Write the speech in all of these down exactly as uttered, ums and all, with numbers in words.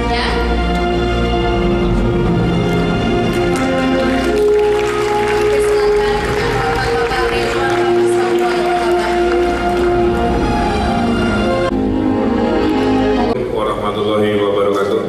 selanjutnya. Warahmatullahi wabarakatuh.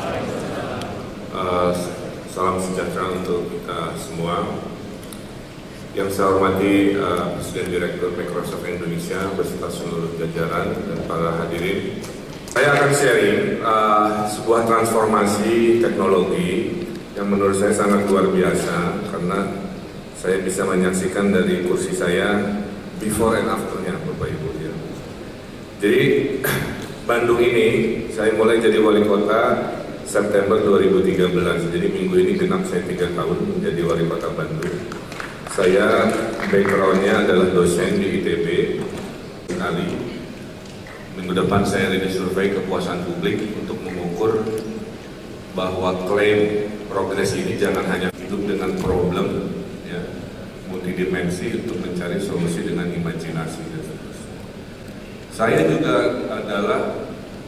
Uh, salam sejahtera untuk kita semua. Yang saya hormati uh, Presiden Direktur Microsoft Indonesia beserta seluruh jajaran dan para hadirin. Saya akan sharing uh, sebuah transformasi teknologi yang menurut saya sangat luar biasa karena saya bisa menyaksikan dari kursi saya before and after-nya, Bapak Ibu. Ya. Jadi Bandung ini saya mulai jadi wali kota September dua ribu tiga belas. Jadi minggu ini genap saya tiga tahun menjadi wali kota Bandung. Saya backgroundnya adalah dosen di I T B sekali. Minggu depan saya ready survei kepuasan publik untuk mengukur bahwa klaim progres ini jangan hanya hidup dengan problem, ya, multidimensi untuk mencari solusi dengan imajinasi dan seterusnya. Saya juga adalah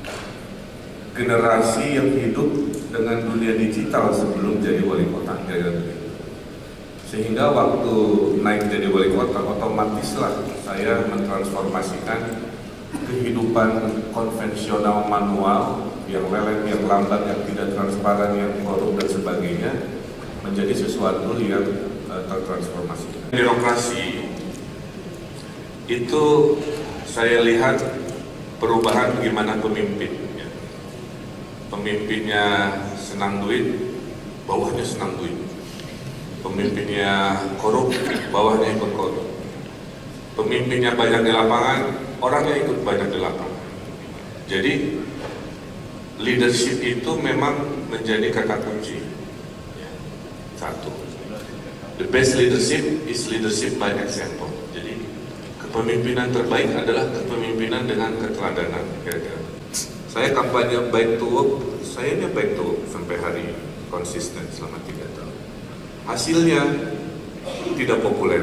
generasi yang hidup dengan dunia digital sebelum jadi wali kota, kira-kira begitu. Sehingga waktu naik jadi wali kota, otomatislah saya mentransformasikan kehidupan konvensional manual yang lelet, yang lambat, yang tidak transparan, yang korup dan sebagainya menjadi sesuatu yang uh, tertransformasi. Birokrasi itu saya lihat perubahan bagaimana pemimpin. Ya. Pemimpinnya senang duit, bawahnya senang duit. Pemimpinnya korup, bawahnya ikut korup. Pemimpinnya banyak di lapangan, orangnya ikut banyak di lapangan. Jadi leadership itu memang menjadi kata kunci. Satu, the best leadership is leadership by example. Jadi kepemimpinan terbaik adalah kepemimpinan dengan keteladanan. Kira-kira. Saya kampanye baik to work, saya ini baik to work sampai hari ini, konsisten selama tiga tahun. Hasilnya tidak populer.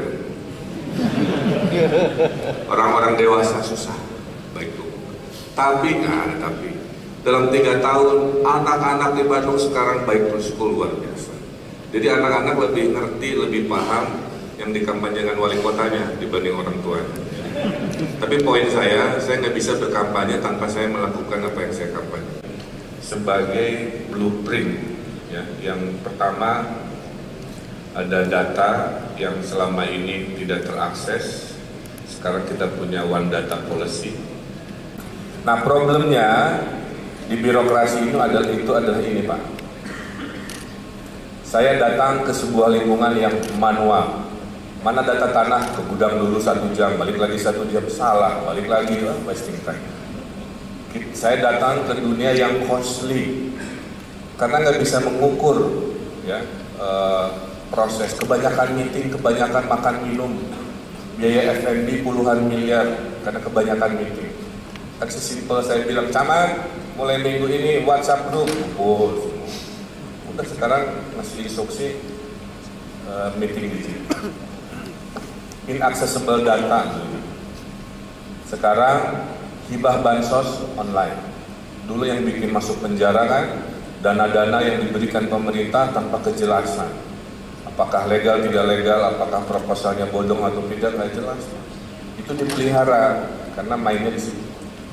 Orang-orang dewasa susah baik to work. Tapi nggak ada tapi. Dalam tiga tahun anak-anak di Bandung sekarang baik to school luar biasa. Jadi anak-anak lebih ngerti, lebih paham yang dikampanyekan wali kotanya dibanding orang tuanya. Tapi poin saya, saya nggak bisa berkampanye tanpa saya melakukan apa yang saya kampanye. Sebagai blueprint, ya, yang pertama ada data yang selama ini tidak terakses. Sekarang kita punya one data policy. Nah, problemnya di birokrasi itu adalah itu adalah ini, Pak. Saya datang ke sebuah lingkungan yang manual. Mana data tanah, ke gudang dulu satu jam, balik lagi satu jam, salah, balik lagi, oh, wasting time. Saya datang ke dunia yang costly, karena nggak bisa mengukur, ya, uh, proses. Kebanyakan meeting, kebanyakan makan minum, biaya F and B puluhan miliar, karena kebanyakan meeting. Kan sesimpel saya bilang, camat, mulai minggu ini WhatsApp group, oh, udah sekarang masih instruksi uh, meeting digital. Inaccessible data. Sekarang hibah bansos online. Dulu yang bikin masuk penjara kan dana-dana yang diberikan pemerintah tanpa kejelasan. Apakah legal, tidak legal, apakah proposalnya bodong atau tidak, nggak jelas. Itu dipelihara karena mainnya di situ.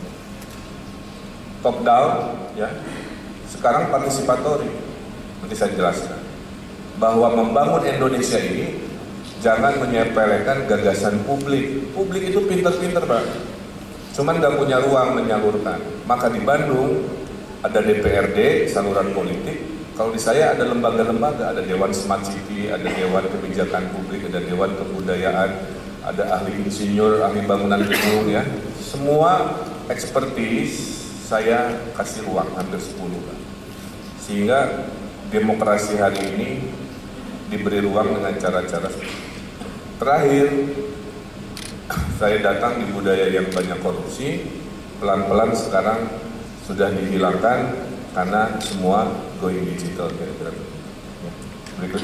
Top down, ya. Sekarang partisipatori. Nanti saya jelaskan bahwa membangun Indonesia ini jangan menyepelekan gagasan publik. Publik itu pinter-pinter, Pak. Cuman nggak punya ruang menyalurkan. Maka di Bandung ada D P R D, saluran politik. Kalau di saya ada lembaga-lembaga, ada Dewan Smart City, ada Dewan Kebijakan Publik, ada Dewan Kebudayaan, ada ahli insinyur, ahli bangunan gedung, ya. Semua expertise saya kasih ruang hampir sepuluh, Pak. Sehingga demokrasi hari ini diberi ruang dengan cara-cara. Terakhir, saya datang di budaya yang banyak korupsi, pelan-pelan sekarang sudah dihilangkan karena semua going digital. Berikut.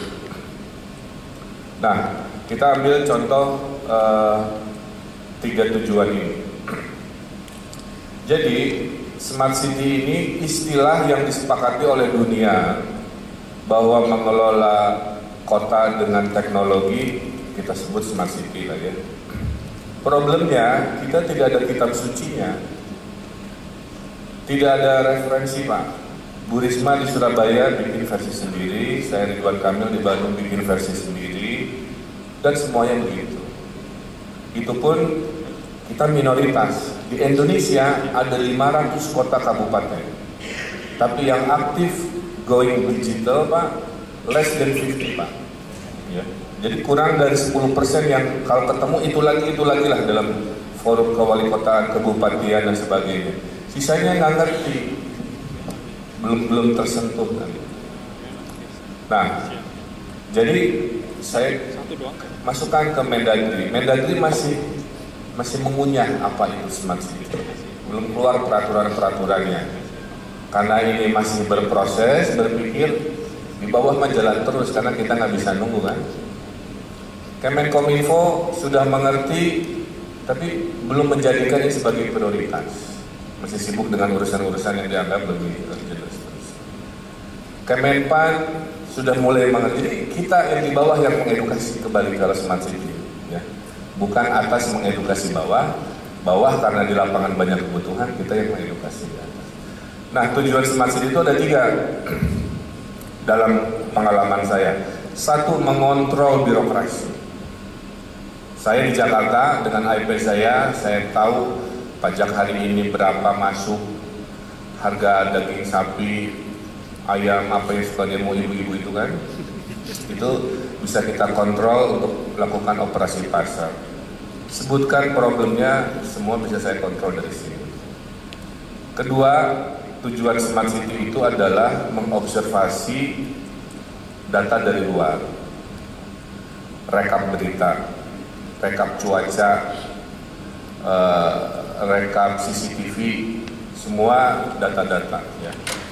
Nah, kita ambil contoh uh, tiga tujuan ini. Jadi, Smart City ini istilah yang disepakati oleh dunia bahwa mengelola kota dengan teknologi kita sebut Smart City lah ya. Problemnya kita tidak ada kitab sucinya, tidak ada referensi Pak. Bu Risma di Surabaya bikin versi sendiri, saya Ridwan Kamil di Bandung bikin versi sendiri, dan semuanya begitu. Itu pun kita minoritas. Di Indonesia ada lima ratus kota kabupaten, tapi yang aktif going digital Pak, less than lima puluh Pak ya. Jadi kurang dari sepuluh persen yang kalau ketemu itu lagi, itu lagi lah dalam forum kewalikotaan, kebupatian dan sebagainya. Sisanya nggak ngerti, belum belum tersentuh kan. Nah, jadi saya masukkan ke Mendagri. Mendagri masih masih mengunyah apa itu Smart City, belum keluar peraturan-peraturannya. Karena ini masih berproses, berpikir di bawah mah jalan terus karena kita nggak bisa nunggu kan. Kemenkominfo sudah mengerti, tapi belum menjadikan ini sebagai prioritas. Masih sibuk dengan urusan-urusan yang dianggap lebih jelas. Kemenpan sudah mulai mengerti. Jadi kita yang di bawah yang mengedukasi kembali kalau Smart City, ya. Bukan atas mengedukasi bawah, bawah karena di lapangan banyak kebutuhan, kita yang mengedukasi di atas. Nah, tujuan Smart City itu ada tiga dalam pengalaman saya. Satu, mengontrol birokrasi. Saya di Jakarta dengan I P saya, saya tahu pajak hari ini berapa masuk, harga daging sapi, ayam apa yang suka demo ibu-ibu itu kan, itu bisa kita kontrol untuk melakukan operasi pasar. Sebutkan problemnya, semua bisa saya kontrol dari sini. Kedua, tujuan Smart City itu adalah mengobservasi data dari luar, rekap berita, rekap cuaca, uh, rekap C C T V, semua data-data ya.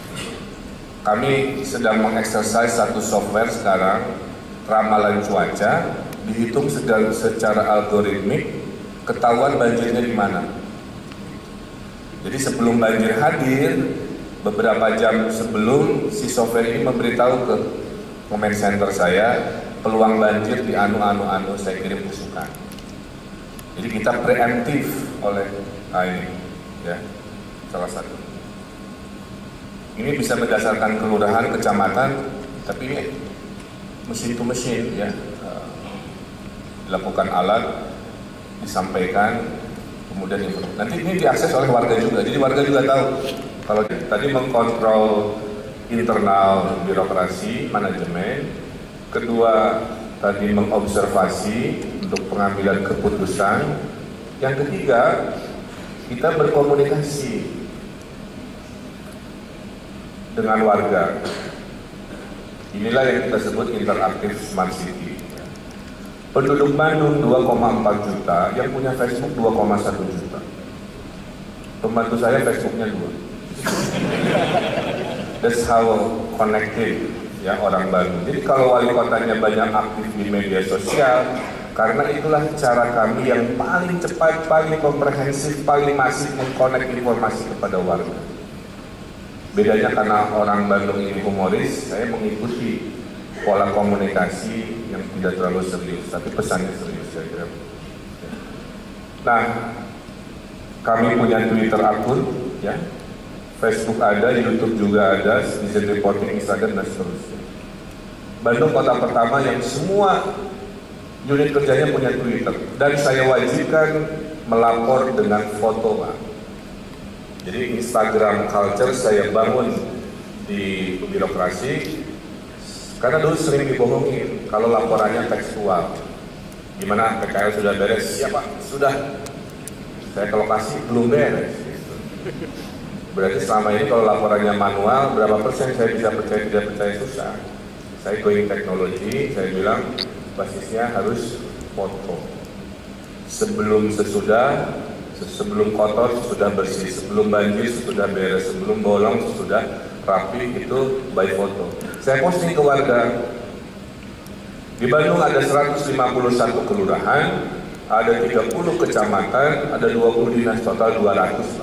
Kami sedang mengeksersis satu software sekarang, ramalan cuaca, dihitung secara, secara algoritmik, ketahuan banjirnya di mana. Jadi sebelum banjir hadir, beberapa jam sebelum si software ini memberitahu ke comment center saya, peluang banjir di anu anu anu saya kirim pasukan. Jadi kita preemptif oleh nah ini, ya salah satu. Ini bisa berdasarkan kelurahan, kecamatan, tapi ini mesin to mesin ya, dilakukan alat, disampaikan, kemudian informasi. Nanti ini diakses oleh warga juga, jadi warga juga tahu. Kalau tadi mengkontrol internal birokrasi, manajemen, kedua tadi mengobservasi untuk pengambilan keputusan, yang ketiga kita berkomunikasi dengan warga. Inilah yang kita sebut interaktif Smart City. Penduduk Bandung dua koma empat juta, yang punya Facebook dua koma satu juta. Pembantu saya Facebooknya dua. That's how connected ya orang Bandung. Jadi kalau wali kotanya banyak aktif di media sosial, karena itulah cara kami yang paling cepat, paling komprehensif, paling masif mengkonek informasi kepada warga. Bedanya karena orang Bandung ini humoris, saya mengikuti pola komunikasi yang tidak terlalu serius, tapi pesannya serius saya kira. Nah, kami punya Twitter akun, ya, Facebook ada, YouTube juga ada, Citizen Reporting, Instagram dan seterusnya. Bandung kota pertama yang semua unit kerjanya punya Twitter, dan saya wajibkan melapor dengan foto Pak. Jadi Instagram culture saya bangun di birokrasi, karena dulu sering dibohongin kalau laporannya tekstual. Gimana P K L sudah beres? Siapa? Sudah. Saya ke lokasi belum beres. Berarti selama ini kalau laporannya manual, berapa persen saya bisa percaya, tidak percaya, susah. Saya going teknologi, saya bilang basisnya harus foto. Sebelum sesudah, sebelum kotor sesudah bersih, sebelum banjir sesudah beres, sebelum bolong sesudah rapi, itu by foto. Saya posting ke warga. Di Bandung ada seratus lima puluh satu kelurahan, ada tiga puluh kecamatan, ada dua puluh dinas, total dua ratus.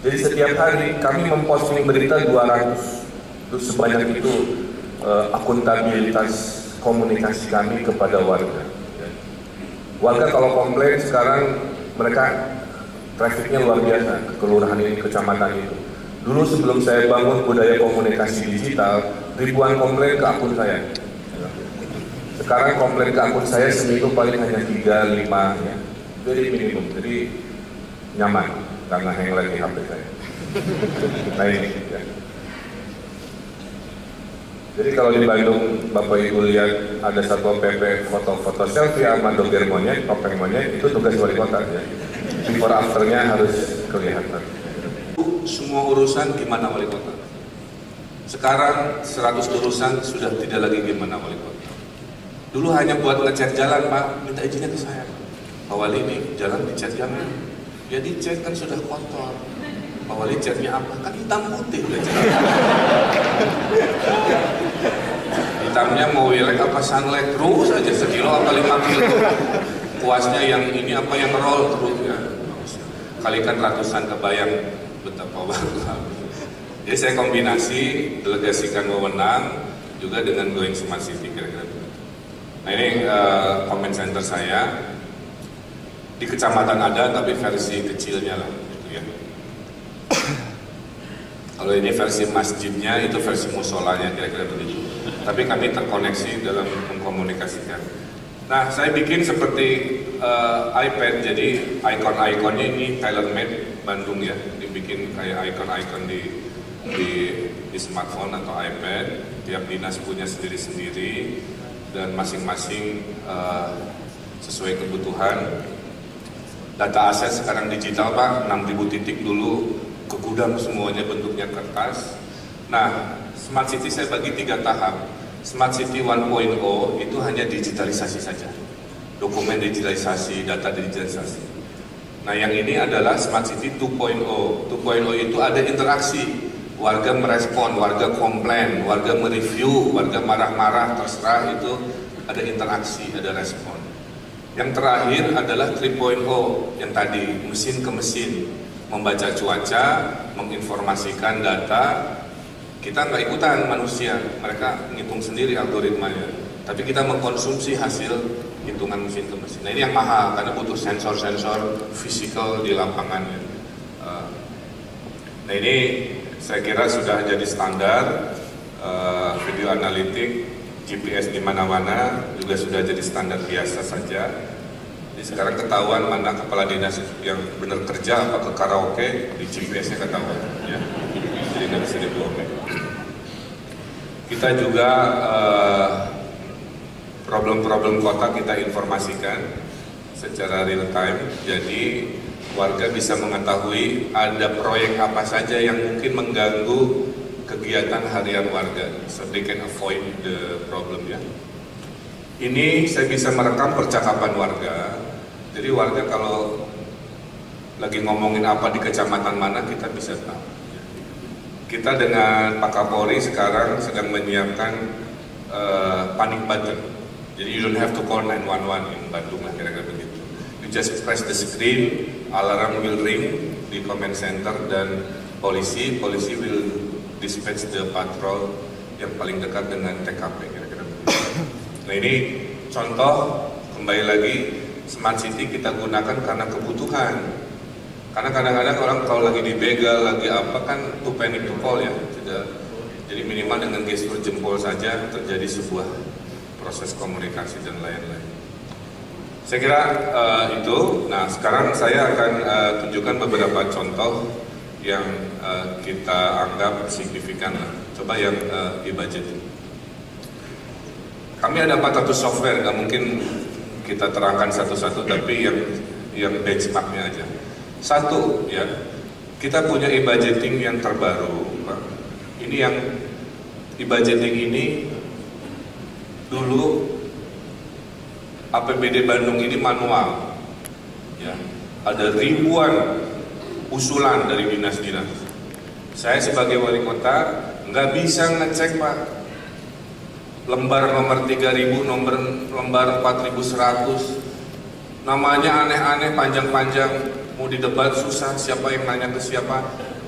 Jadi setiap hari kami memposting berita dua ratus, itu sebanyak itu uh, akuntabilitas komunikasi kami kepada warga. Warga kalau komplain sekarang mereka trafiknya luar biasa, ke kelurahan ini, kecamatan itu. Dulu sebelum saya bangun budaya komunikasi digital, ribuan komplain ke akun saya. Sekarang komplain ke akun saya seminggu paling hanya tiga, lima, ya. Jadi minimum, jadi nyaman karena hang lagi H P saya. Nah ini, ya. Jadi kalau di Bandung Bapak Ibu lihat ada Satpol P P foto-foto selfie sama doger monyet, topeng monyet, itu tugas wali kota ya. Before afternya harus kelihatan. Semua urusan gimana wali kota. Sekarang seratus urusan sudah tidak lagi gimana wali kota. Dulu hanya buat ngecat jalan Pak, minta izinnya ke saya. Pak Wali ini jalan dicat jangan. Ya dicat kan sudah kotor. Pak Wali catnya apa? Kan hitam putih udah jalan. Hitamnya mau wilek apa sunlight terus aja sekilo apa lima kilo. Puasnya yang ini apa yang roll terus ya. Kalikan ratusan kebayang betapa bagus. Jadi saya kombinasi delegasikan wewenang juga dengan going smart city kira-kira. Nah ini uh, comment center saya di kecamatan ada tapi versi kecilnya lah gitu ya. Kalau ini versi masjidnya itu versi musolanya kira-kira begitu. Tapi kami terkoneksi dalam mengkomunikasikan. Nah, saya bikin seperti uh, iPad, jadi ikon-ikonnya ini tailor-made Bandung ya, dibikin kayak ikon-ikon di, di di smartphone atau iPad. Tiap dinas punya sendiri-sendiri dan masing-masing uh, sesuai kebutuhan. Data aset sekarang digital Pak, enam ribu titik dulu ke gudang semuanya bentuknya kertas. Nah, Smart City saya bagi tiga tahap. Smart City satu titik nol itu hanya digitalisasi saja, dokumen digitalisasi, data digitalisasi. Nah yang ini adalah Smart City dua titik nol. dua titik nol itu ada interaksi, warga merespon, warga komplain, warga mereview, warga marah-marah, terserah itu ada interaksi, ada respon. Yang terakhir adalah tiga titik nol yang tadi, mesin ke mesin, membaca cuaca, menginformasikan data. Kita nggak ikutan manusia, mereka ngitung sendiri algoritmanya. Tapi kita mengkonsumsi hasil hitungan mesin ke mesin. Nah ini yang mahal karena butuh sensor-sensor fisikal di lapangan. Nah ini saya kira sudah jadi standar uh, video analitik, G P S di mana-mana juga sudah jadi standar biasa saja. Jadi sekarang ketahuan mana kepala dinas yang benar kerja apa ke karaoke di G P S-nya ketahuan. Ya. Jadi nggak bisa dibohongin. Kita juga problem-problem uh, kota kita informasikan secara real time, jadi warga bisa mengetahui ada proyek apa saja yang mungkin mengganggu kegiatan harian warga, so they can avoid the problem ya. Ini saya bisa merekam percakapan warga, jadi warga kalau lagi ngomongin apa di kecamatan mana kita bisa tahu. Kita dengan Pak Kapolri sekarang sedang menyiapkan uh, panic button. Jadi you don't have to call nine one one in Bandung lah kira-kira begitu. You just press the screen, alarm will ring di command center dan polisi, polisi will dispatch the patrol yang paling dekat dengan T K P kira-kira begitu. Nah ini contoh, kembali lagi, Smart City kita gunakan karena kebutuhan. Karena kadang-kadang orang kalau lagi dibegal, lagi apa kan to panic to call ya, tidak. Jadi minimal dengan gestur jempol saja terjadi sebuah proses komunikasi dan lain-lain. Saya kira uh, itu. Nah sekarang saya akan uh, tunjukkan beberapa contoh yang uh, kita anggap signifikan lah. Coba yang uh, di budget. Kami ada empat ratus software, nggak mungkin kita terangkan satu-satu, tapi yang yang benchmarknya aja. Satu, ya, kita punya e-budgeting yang terbaru, Pak. Ini yang e-budgeting ini dulu A P B D Bandung ini manual, ya. Ada ribuan usulan dari dinas-dinas. Saya sebagai wali kota nggak bisa ngecek Pak. Lembar nomor tiga ribu, nomor lembar empat ribu seratus, namanya aneh-aneh, panjang-panjang. Mau didebat susah, siapa yang nanya ke siapa,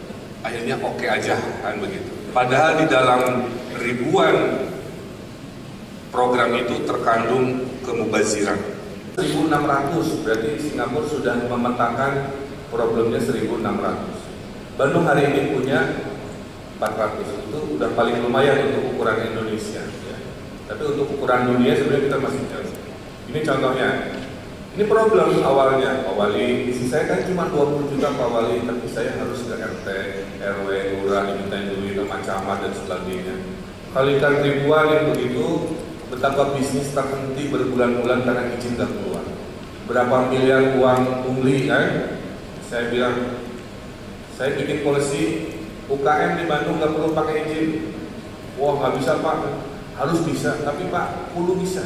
akhirnya oke aja kan begitu. Padahal di dalam ribuan program itu terkandung kemubaziran. seribu enam ratus, berarti Singapura sudah memetakan problemnya seribu enam ratus. Bandung hari ini punya empat ratus, itu udah paling lumayan untuk ukuran Indonesia ya. Tapi untuk ukuran dunia sebenarnya kita masih jauh. Ini contohnya, ini problem awalnya, Pak Wali, isi saya kan cuma dua puluh juta Pak Wali, tapi saya harus ke R T, R W, lurah, dimintain duit sama camat dan sebagainya. Kalikan ribuan yang begitu, betapa bisnis terhenti berbulan-bulan karena izin tak keluar. Berapa miliar uang pungli kan? Saya bilang, saya bikin polisi U K M di Bandung nggak perlu pakai izin. Wah nggak bisa Pak, harus bisa. Tapi Pak, hulu bisa.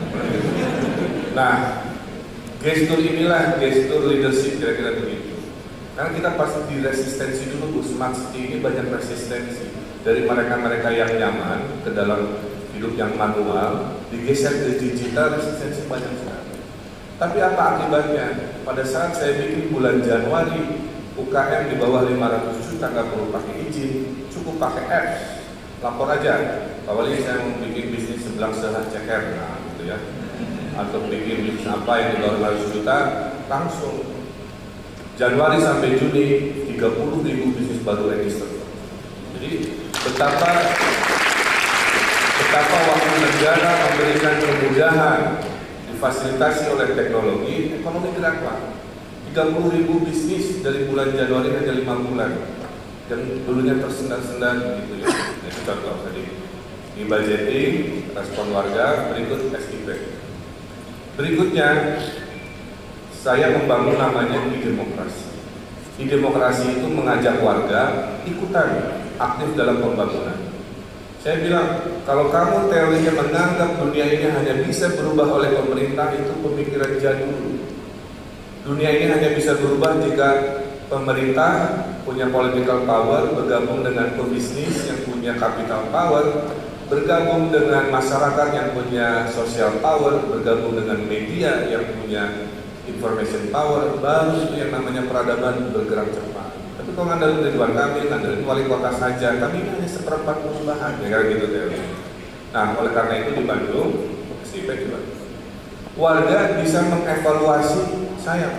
Nah, gestur inilah gestur leadership kira-kira begitu. Karena kita pasti di resistensi dulu, Bu. Smart City ini banyak resistensi dari mereka-mereka yang nyaman ke dalam hidup yang manual, digeser ke digital, resistensi banyak sekali. Tapi apa akibatnya? Pada saat saya bikin bulan Januari, U K M di bawah lima ratus juta nggak perlu pakai izin, cukup pakai apps, lapor aja. Pak Wali saya mau bikin bisnis sebelang sehat ceker, nah gitu ya. Atau bikin bisnis apa yang di bawah lima ratus juta, langsung. Januari sampai Juni, tiga puluh ribu bisnis baru register. Jadi betapa betapa waktu negara memberikan kemudahan difasilitasi oleh teknologi, ekonomi gerak Pak. tiga puluh ribu bisnis dari bulan Januari hanya lima bulan yang dulunya tersendat-sendat gitu ya. Itu contoh tadi di budgeting, respon warga, berikut S I P. Berikutnya saya membangun namanya e-demokrasi. E-demokrasi itu mengajak warga ikutan aktif dalam pembangunan. Saya bilang, kalau kamu teorinya menganggap dunia ini hanya bisa berubah oleh pemerintah, itu pemikiran jadul. Dunia ini hanya bisa berubah jika pemerintah punya political power bergabung dengan pebisnis yang punya capital power, bergabung dengan masyarakat yang punya social power, bergabung dengan media yang punya information power, baru itu yang namanya peradaban bergerak cepat. Tapi kalau ngandelin Ridwan Kamil, ngandelin wali kota saja, kami ini hanya seperempat perubahan, ya kan gitu teori. Nah, oleh karena itu di Bandung, S I P juga, warga bisa mengevaluasi saya.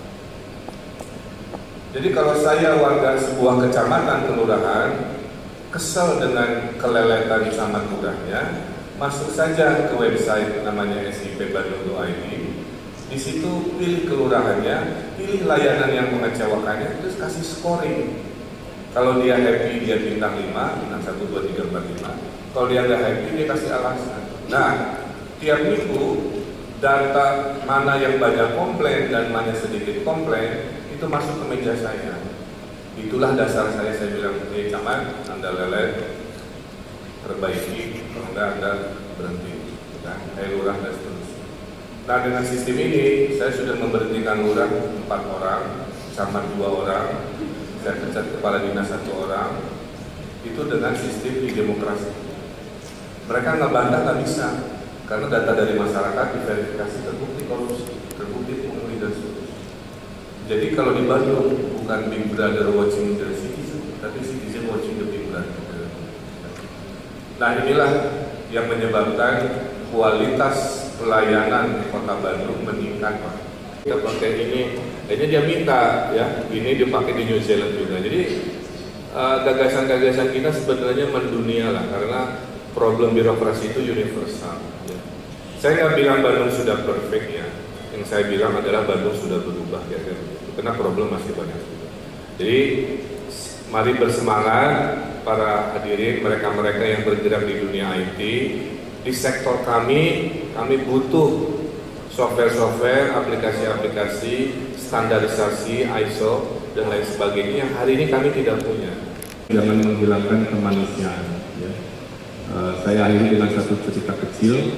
Jadi kalau saya warga sebuah kecamatan, kelurahan, kesel dengan keleletan camat lurahnya, masuk saja ke website namanya S I P Bandung titik I D. Di situ pilih kelurahannya, pilih layanan yang mengecewakannya, terus kasih scoring. Kalau dia happy, dia bintang lima, bintang satu, dua, tiga, empat, lima. Kalau dia nggak happy, dia kasih alasan. Nah, tiap minggu data mana yang banyak komplain dan mana sedikit komplain itu masuk ke meja saya. Itulah dasar saya, saya bilang, eh camat, Anda lelet, perbaiki, kalau enggak Anda berhenti, kan? Eh lurah dan seterusnya. Nah dengan sistem ini, saya sudah memberhentikan lurah empat orang, camat dua orang, saya pecat kepala dinas satu orang, itu dengan sistem e-demokrasi. Mereka nggak bantah, nggak bisa. Karena data dari masyarakat diverifikasi terbukti korupsi, terbukti pungli dan seterusnya. Jadi kalau di Bandung bukan Big Brother watching the citizen, tapi citizen watching the Big Brother. Nah inilah yang menyebabkan kualitas pelayanan di Kota Bandung meningkat, Pak. Kita pakai ini, kayaknya dia minta ya, ini dipakai di New Zealand juga. Jadi gagasan-gagasan uh, kita sebenarnya mendunia lah, karena problem birokrasi itu universal. Ya. Saya nggak bilang Bandung sudah perfect ya, yang saya bilang adalah Bandung sudah berubah ya, ya. Karena problem masih banyak. Jadi mari bersemangat para hadirin, mereka-mereka yang bergerak di dunia I T. Di sektor kami, kami butuh software-software, aplikasi-aplikasi, standarisasi, I S O, dan lain sebagainya yang hari ini kami tidak punya. Jangan menghilangkan kemanusiaan. Ya. Uh, saya akhiri dengan satu cerita kecil.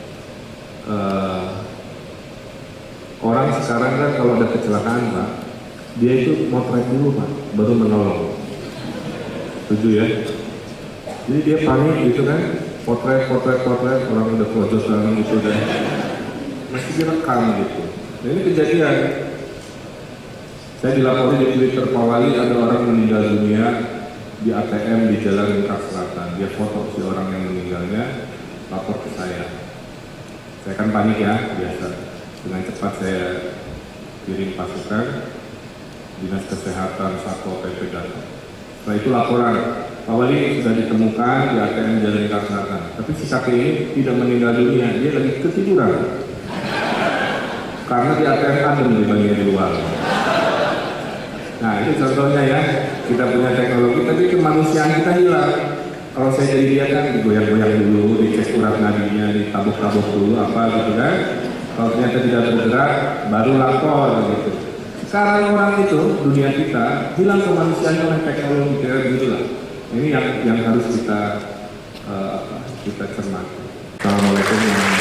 Uh, orang sekarang kan kalau ada kecelakaan, Pak, dia itu motret dulu, Pak, baru menolong. Setuju ya? Jadi dia panik gitu kan? Potret, potret, potret, orang udah pojok sekarang gitu dan mesti direkam gitu. Nah ini kejadian. Saya dilapori di Twitter Pak Wali ada orang meninggal dunia di A T M di Jalan Lingkar Selatan. Dia foto si orang yang meninggalnya, lapor ke saya. Saya kan panik ya, biasa. Dengan cepat saya kirim pasukan, Dinas Kesehatan, Satpol P P datang. Setelah itu laporan, Pak Wali sudah ditemukan di A T M Jalan Lingkar Selatan. Tapi si kakek ini tidak meninggal dunia, dia lagi ketiduran. Karena di A T M adem di bagian luar. Nah itu contohnya ya, kita punya teknologi tapi kemanusiaan kita hilang. Kalau saya jadi dia kan digoyang-goyang dulu, dicek urat nadinya, ditabuk-tabuk dulu apa gitu kan. Kalau ternyata tidak bergerak, baru lapor gitu. Sekarang orang itu, dunia kita, hilang kemanusiaan oleh teknologi kayak gitu lah. Ini yang yang harus kita uh, kita cermati. Assalamualaikum warahmatullahi wabarakatuh.